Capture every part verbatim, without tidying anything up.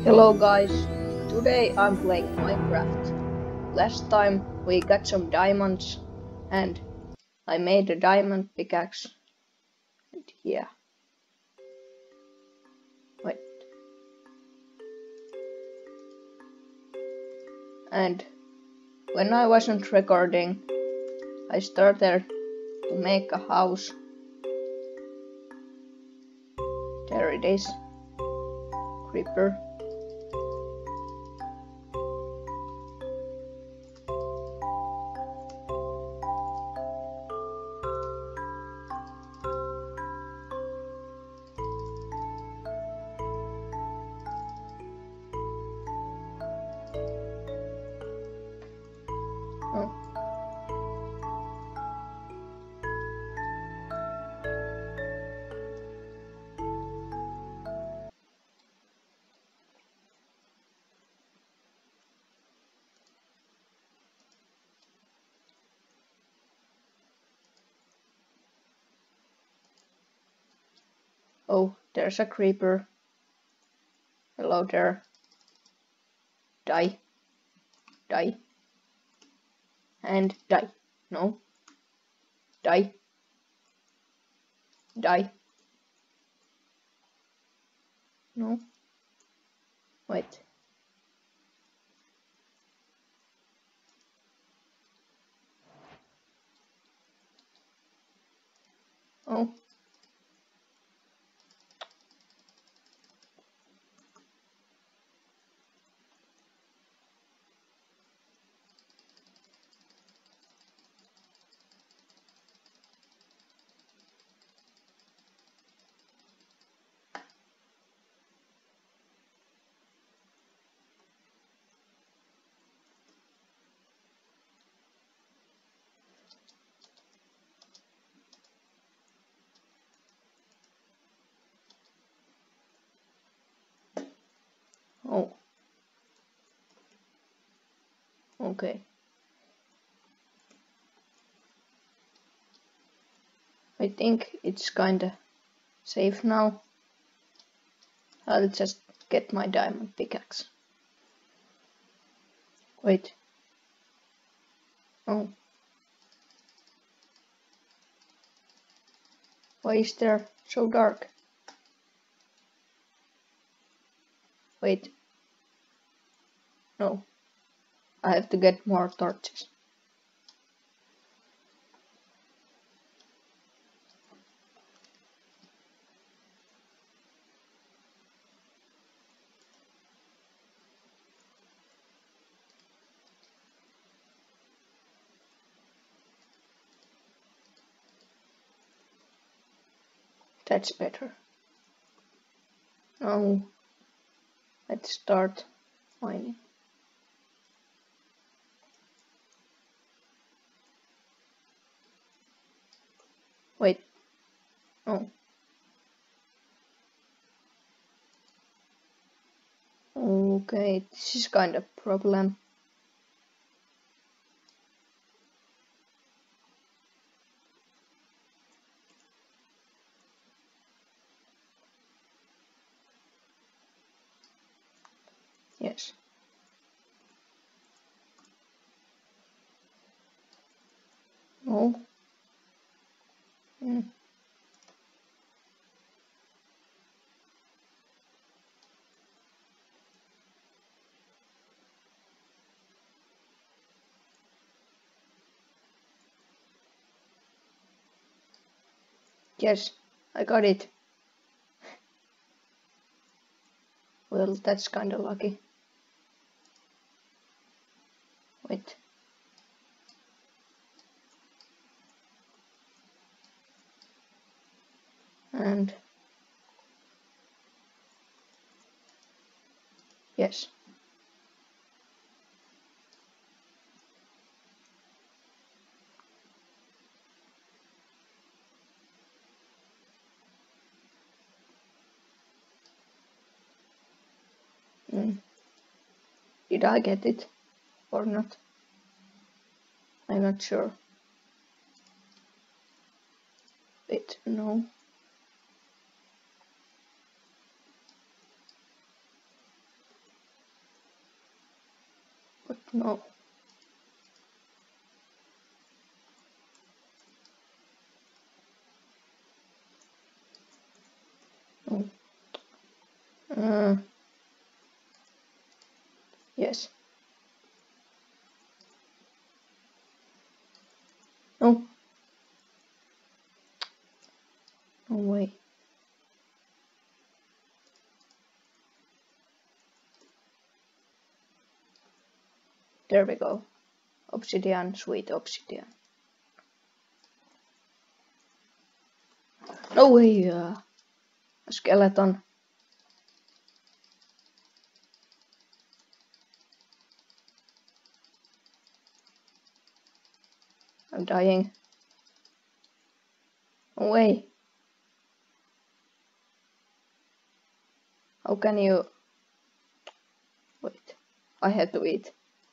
Hello guys, today I'm playing Minecraft. Last time we got some diamonds and I made a diamond pickaxe. And yeah. Wait. And when I wasn't recording, I started to make a house. There it is. Creeper. Oh. Oh, there's a creeper. Hello there. Die. Die. And die. No. Die. Die. No. Wait. Oh. Oh. Okay. I think it's kinda safe now. I'll just get my diamond pickaxe. Wait. Oh. Why is there so dark? Wait. No. I have to get more torches. That's better. Now, let's start mining. Wait. Oh. Okay, this is kind of problem. Yes. No. Mm. Yes, I got it. Well, that's kinda lucky. Wait. And yes. Mm. Did I get it or not? I'm not sure. Wait, no. But no. No. Uh, yes. No. No way. There we go. Obsidian, sweet obsidian. No way. Uh, a skeleton. I'm dying. No way. How can you... Wait. I had to eat.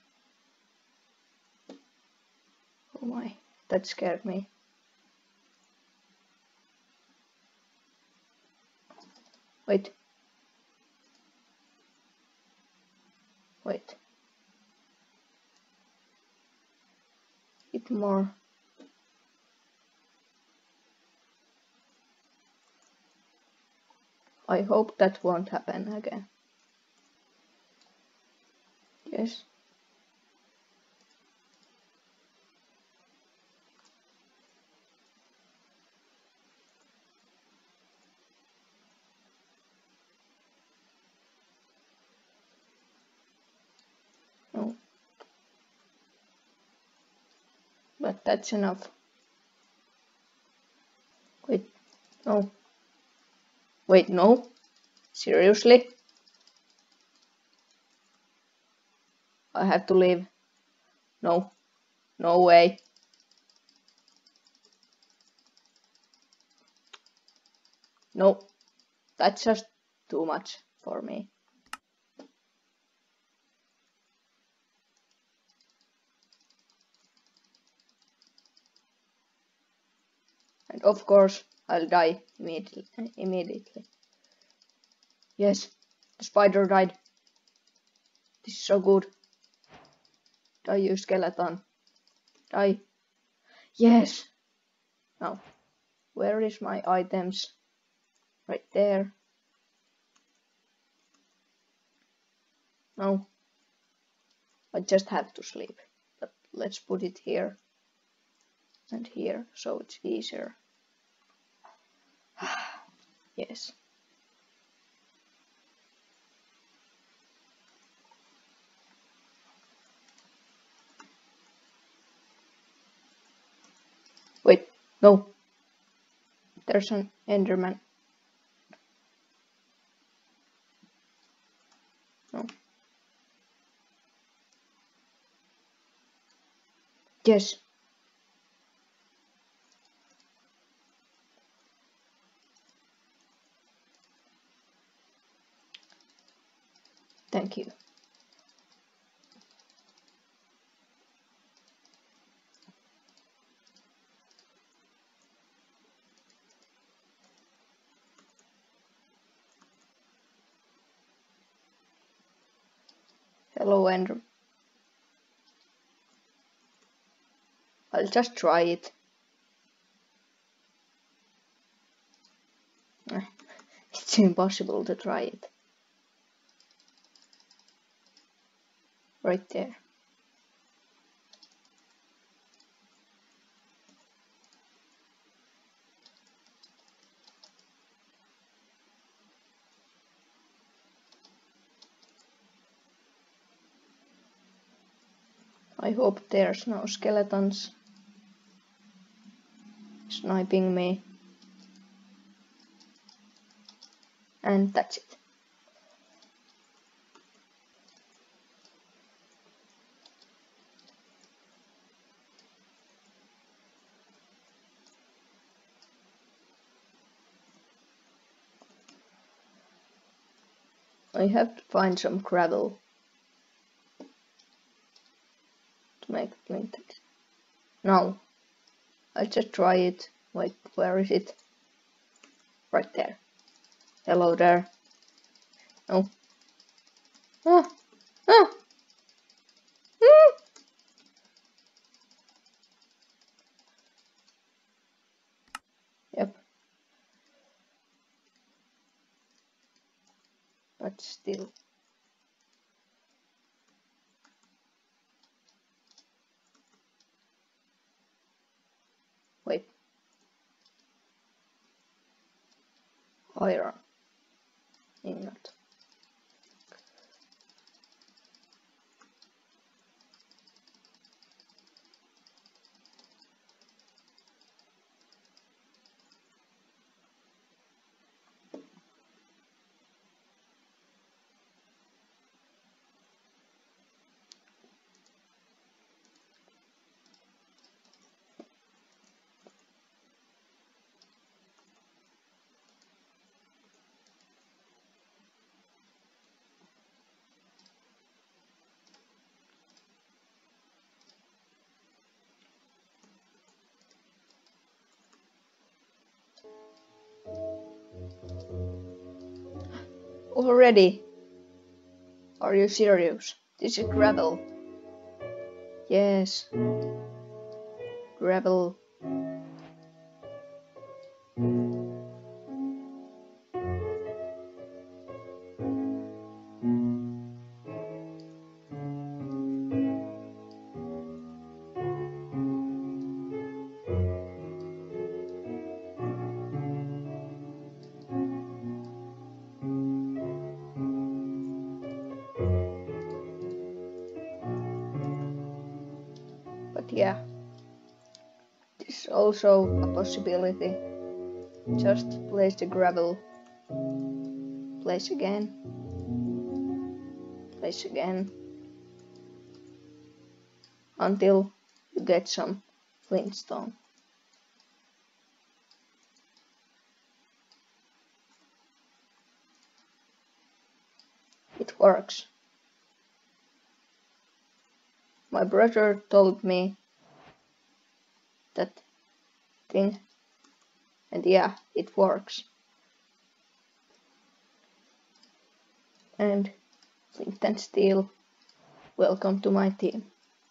Oh my. That scared me. Wait. Wait. Eat more. I hope that won't happen again. Yes. No. But that's enough. Wait. No. Wait, no? Seriously? I have to leave. No. No way. No. That's just too much for me. And of course, I'll die immediately. immediately. Yes, the spider died. This is so good. Die, you skeleton. Die. Yes. Now, where is my items? Right there. No. I just have to sleep. But let's put it here. And here, so it's easier. Yes. Wait, no. There's an Enderman. No. Yes. Thank you. Hello, Ender. I'll just try it. It's impossible to try it. Right there. I hope there's no skeletons sniping me. And that's it. I have to find some gravel to make flint. Now, I'll just try it. Wait, where is it? Right there. Hello there. No. Ah! Ah! but still. Wait. Iron. Ingot. Already? Are you serious? This is gravel. Yes. Gravel. But yeah, this is also a possibility. Just place the gravel, place again, place again, until you get some flintstone. It works. My brother told me that thing, and yeah, it works. And flint and steel, welcome to my team.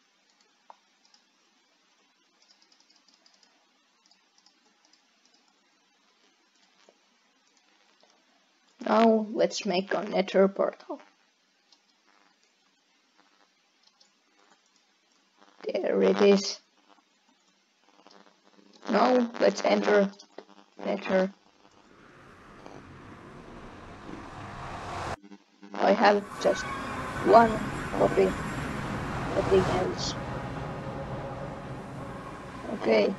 Now let's make a nether portal. There it is. Now let's enter nether. I have just one copy, nothing else. Okay.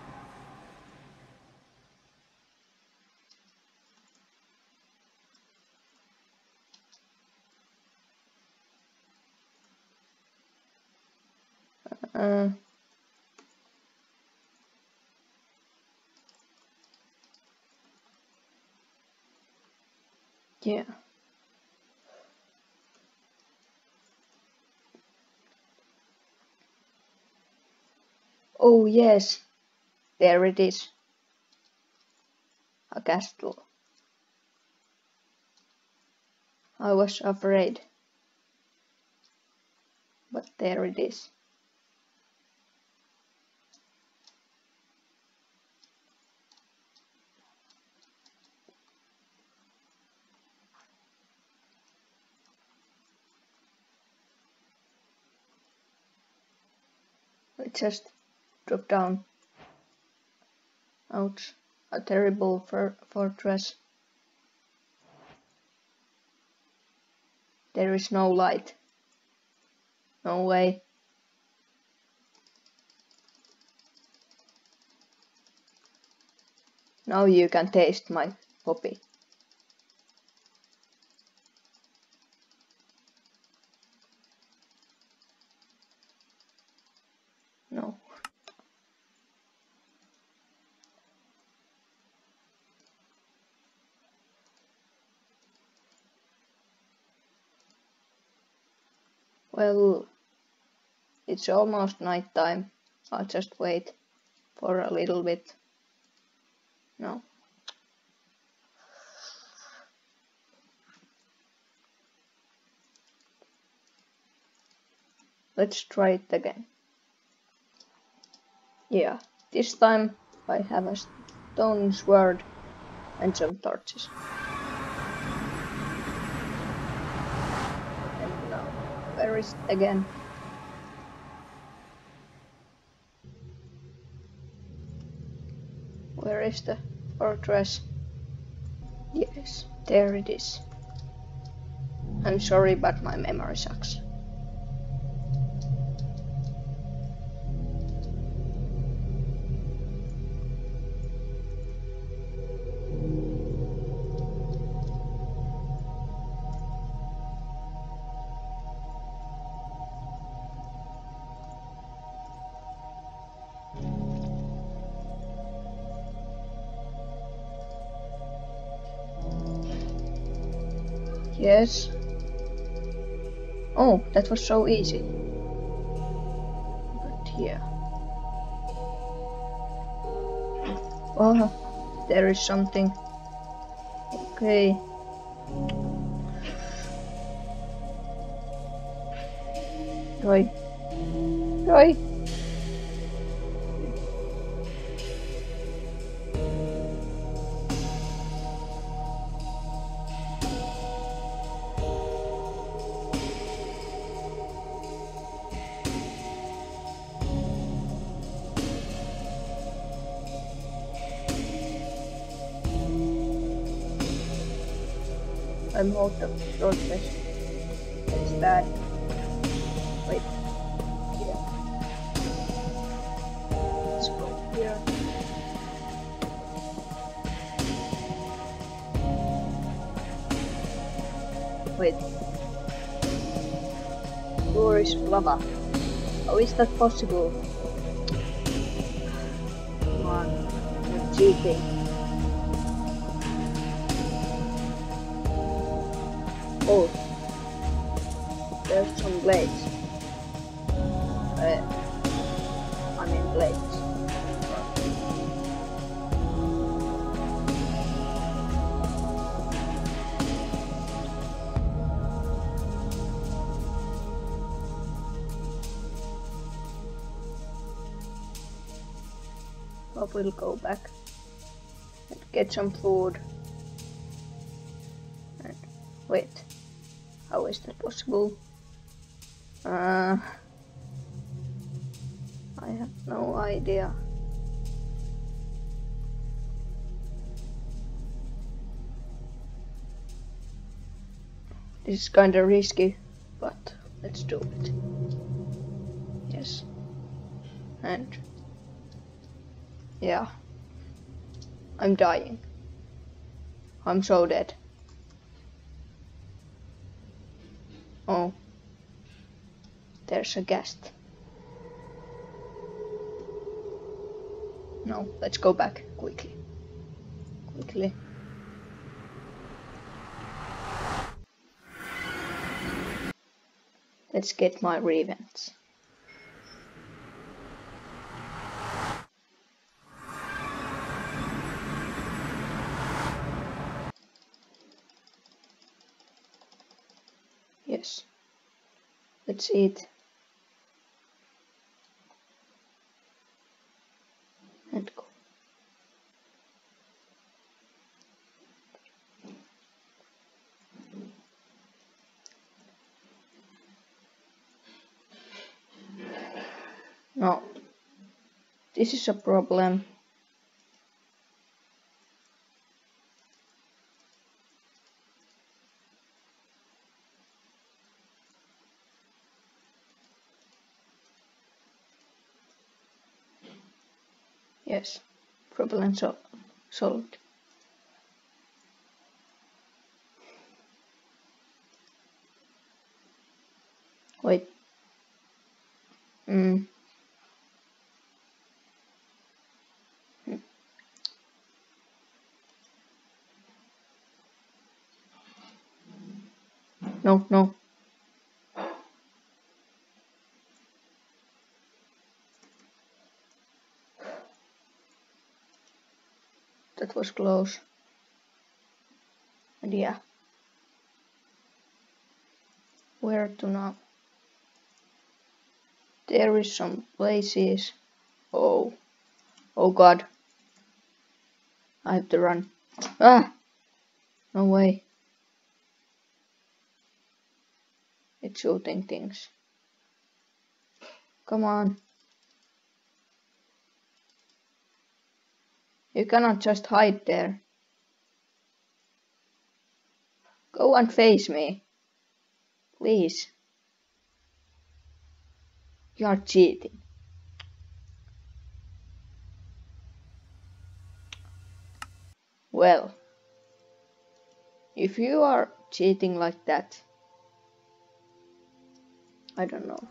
Uh, yeah. Oh yes, there it is. A castle. I was afraid. But there it is. It just dropped down. Ouch. A terrible for fortress. There is no light. No way. Now you can taste my poppy. No. Well, it's almost night time. I'll just wait for a little bit. No. Let's try it again. Yeah, this time I have a stone sword and some torches. There is again. Where is the fortress? Yes, there it is. I'm sorry, but my memory sucks. Yes. Oh, that was so easy. But here. Oh, there is something. Okay. Die. Die. I'm out of torches. It's bad. Wait. Here. Let's go here. Wait. Floor is lava. How is that possible? Come on. I'm cheating. Oh. There's some blades. Uh, I mean blades. I will go back and get some food. And wait, how is that possible? Uh, I have no idea. This is kinda risky, but let's do it. Yes. And yeah, I'm dying. I'm so dead. Oh, there's a guest. No, let's go back quickly. Quickly. Let's get my revenge. Yes. Let's eat. And go. No. This is a problem. Yes. Problem sol solved. Wait. Hmm. No, no. That was close. And yeah. Where to now? There is some places. Oh. Oh god. I have to run. Ah! No way. It hate shooting things. Come on. You cannot just hide there. Go and face me. Please. You are cheating. Well, if you are cheating like that, I don't know.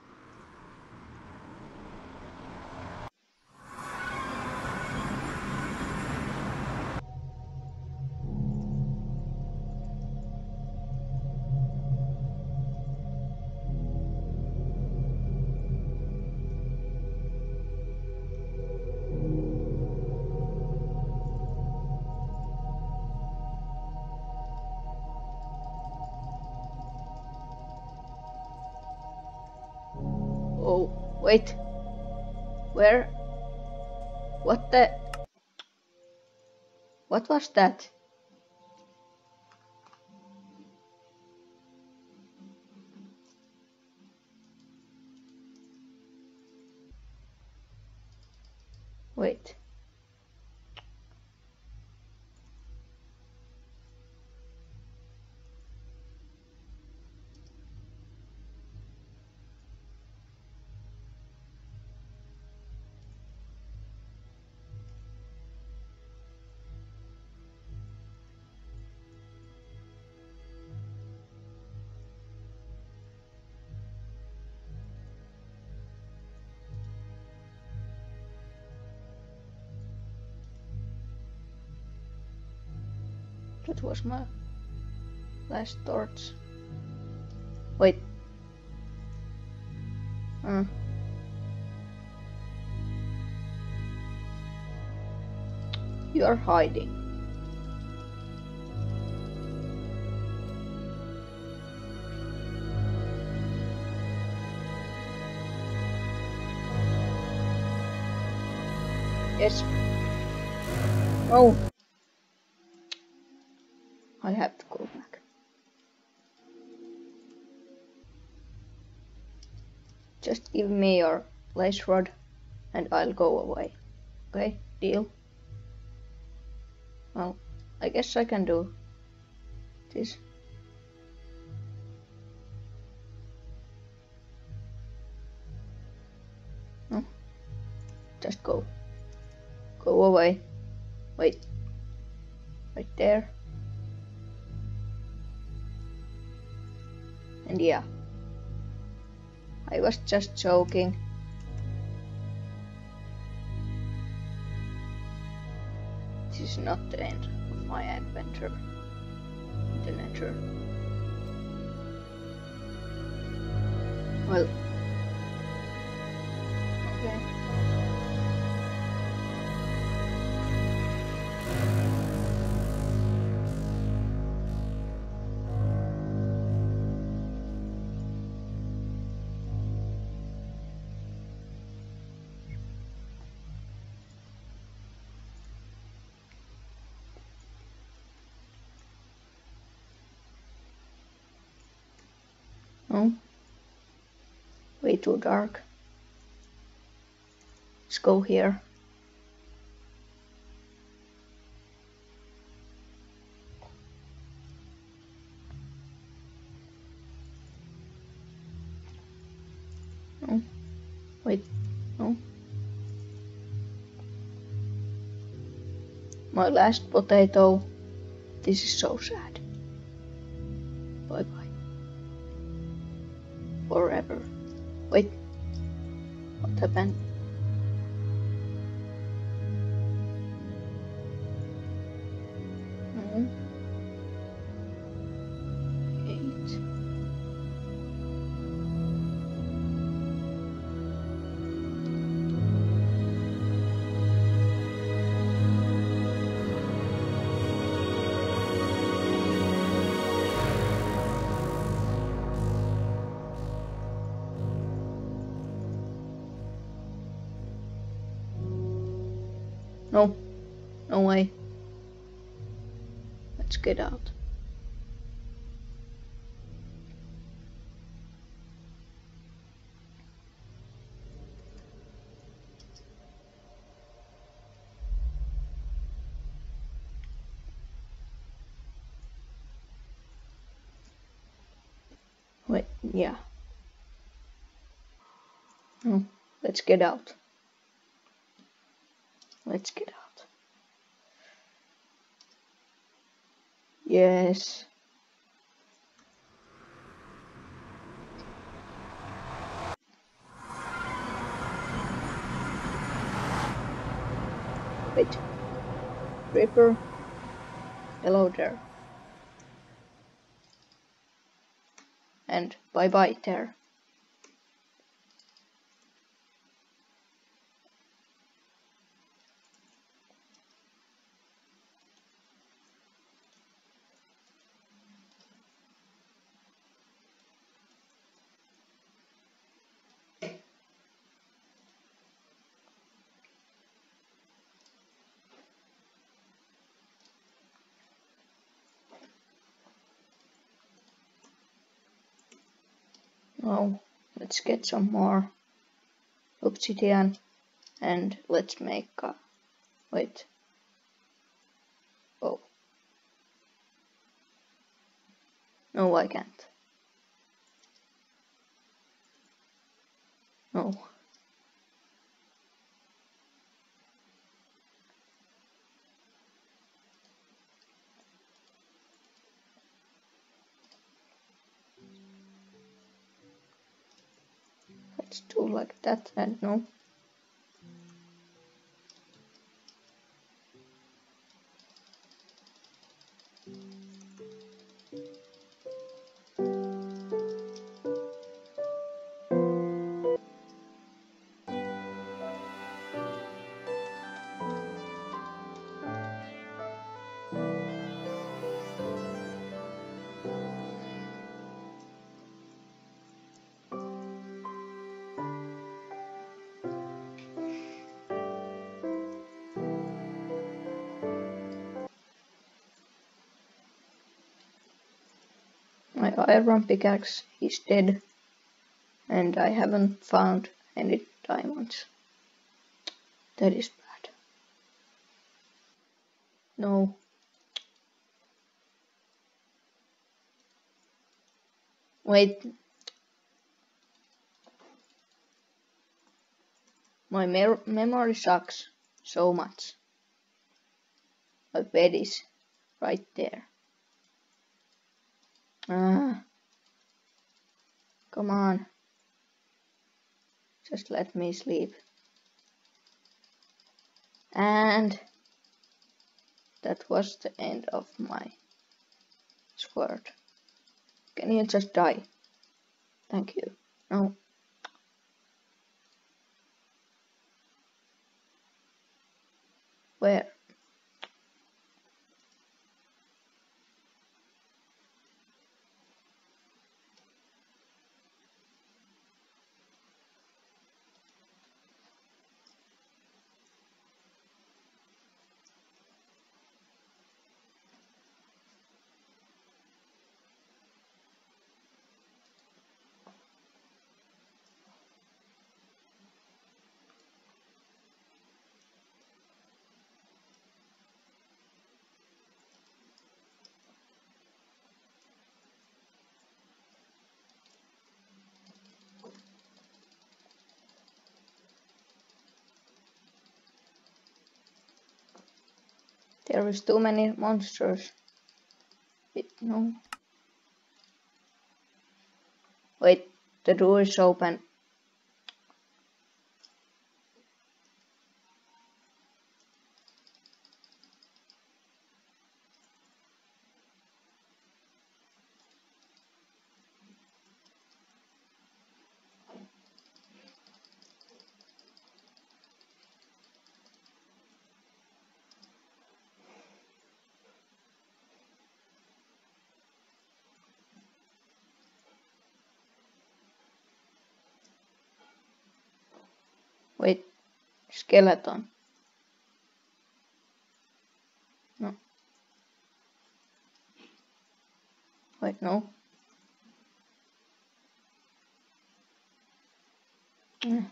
Oh, wait. Where? What the? What was that? Wait. That was my last torch. Wait. Uh. You are hiding. Yes. Oh. I have to go back. Just give me your lace rod and I'll go away. Okay? Deal? Well, I guess I can do this. No. Just go. Go away. Wait. Right there. And yeah. I was just joking. This is not the end of my adventure in the nether. Well. Okay. No. Way too dark. Let's go here. No. Wait. No. My last potato. This is so sad. Bye bye. Forever. Wait. What happened? No. Eight. No. No way. Let's get out. Wait, yeah. Oh, let's get out. Let's get out. Yes. Wait. Ripper. Hello there. And bye bye there. Now, let's get some more obsidian and let's make a... Wait. Oh. No, I can't. No. Let's do like that and no. My iron pickaxe is dead and I haven't found any diamonds. That is bad. No. Wait. My me memory sucks so much. My bed is right there. Ah. Come on. Just let me sleep. And that was the end of my sword. Can you just die? Thank you. No. Where? There is too many monsters. It, no. Wait, the door is open. Wait, skeleton. No. Wait, no. Mm.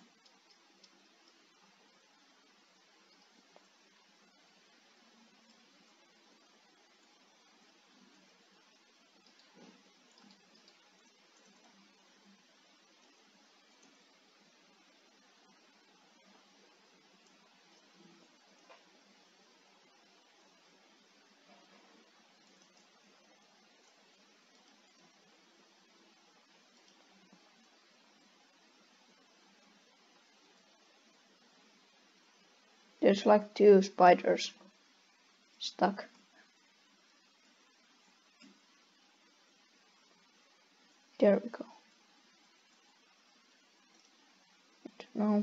There's like two spiders stuck. There we go. No.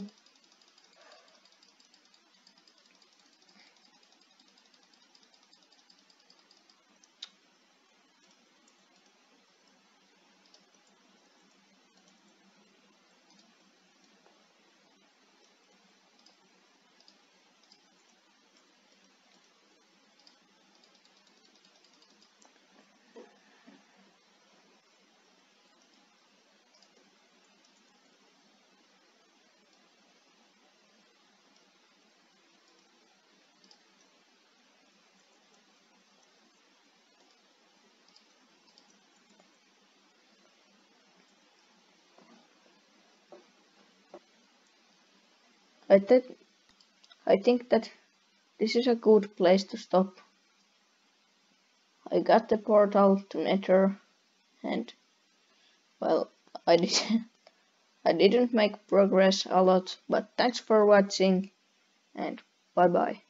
I, th I think that this is a good place to stop. I got the portal to nether and well, I did I didn't make progress a lot, but thanks for watching and bye bye.